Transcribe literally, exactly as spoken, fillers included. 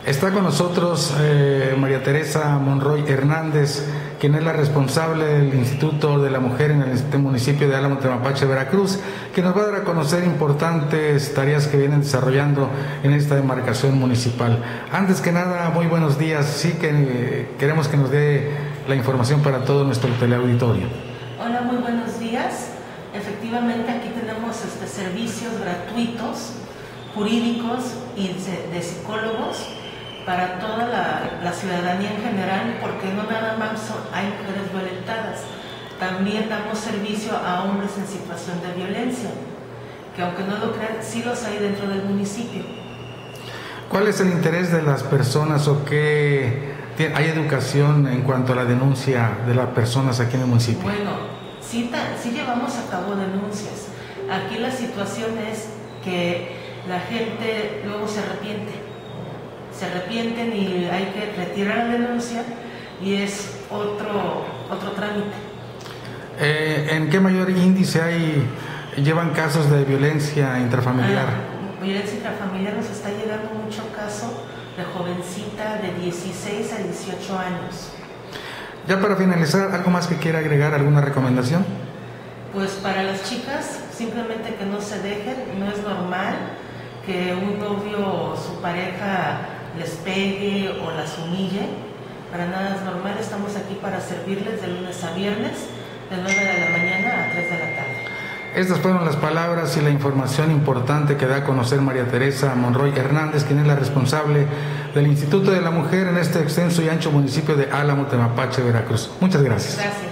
Está con nosotros eh, María Teresa Monroy Hernández, quien es la responsable del Instituto de la Mujer en el municipio de Álamo Temapache, Veracruz, que nos va a dar a conocer importantes tareas que vienen desarrollando en esta demarcación municipal. Antes que nada, muy buenos días. Sí que eh, queremos que nos dé la información para todo nuestro teleauditorio. Hola, muy buenos días. Efectivamente, aquí tenemos este, servicios gratuitos, jurídicos y de, de psicólogos para toda la, la ciudadanía en general, porque no nada más son, hay mujeres violentadas, también damos servicio a hombres en situación de violencia, que aunque no lo crean, sí los hay dentro del municipio. ¿Cuál es el interés de las personas o qué hay educación en cuanto a la denuncia de las personas aquí en el municipio? Bueno, sí, sí llevamos a cabo denuncias. Aquí la situación es que la gente luego se arrepiente. se arrepienten y hay que retirar la denuncia y es otro, otro trámite. Eh, ¿En qué mayor índice hay, llevan casos de violencia intrafamiliar? Ah, violencia intrafamiliar nos está llegando mucho caso de jovencita de dieciséis a dieciocho años. Ya para finalizar, ¿algo más que quiera agregar, alguna recomendación? Pues para las chicas, simplemente que no se dejen, no es normal que un novio o su pareja les pegue o las humille, para nada es normal. Estamos aquí para servirles de lunes a viernes, de nueve de la mañana a tres de la tarde. Estas fueron las palabras y la información importante que da a conocer María Teresa Monroy Hernández, quien es la responsable del Instituto de la Mujer en este extenso y ancho municipio de Álamo Temapache, Veracruz. Muchas gracias. Gracias.